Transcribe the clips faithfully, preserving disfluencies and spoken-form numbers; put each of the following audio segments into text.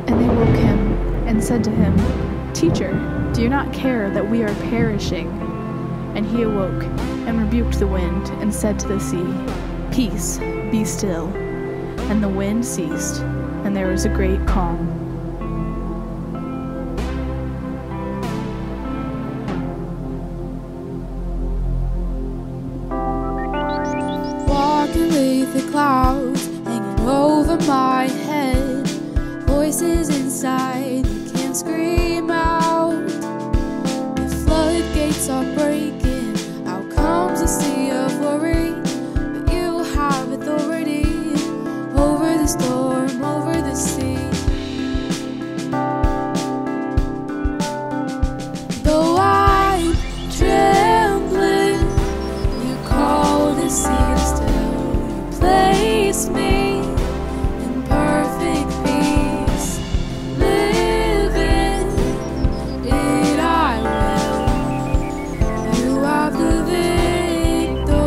And they woke him and said to him, "Teacher, do you not care that we are perishing?" And he awoke and rebuked the wind and said to the sea, "Peace, be still." And the wind ceased, and there was a great calm. Walking with the clouds hanging over my head, voices inside you can't scream out. The floodgates are breaking, out comes a sea of worry, but you have authority over the storm, over the sea. Though I'm trembling, you call the sea to still. You place me in perfect peace, living it I will. You have the victory.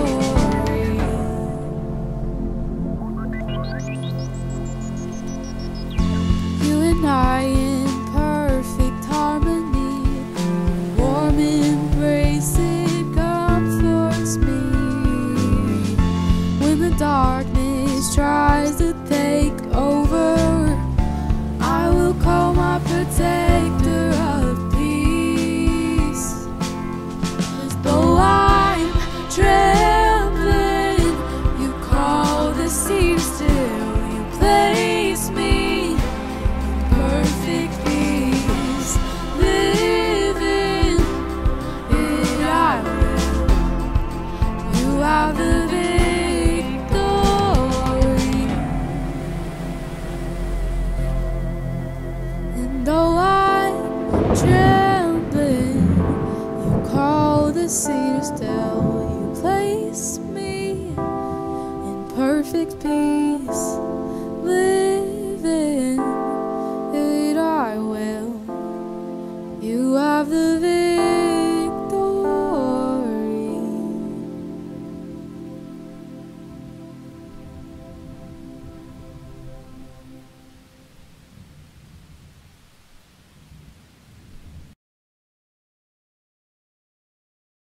You and I in perfect harmony, warm embrace it comforts me. When the darkness tries to take over, I will call my protector of peace. 'Cause though I'm trembling, you call the sea to still. You place me in perfect peace, living it I will. You have the victory. And though I'm trembling, you call the sea to still. You place me in perfect peace,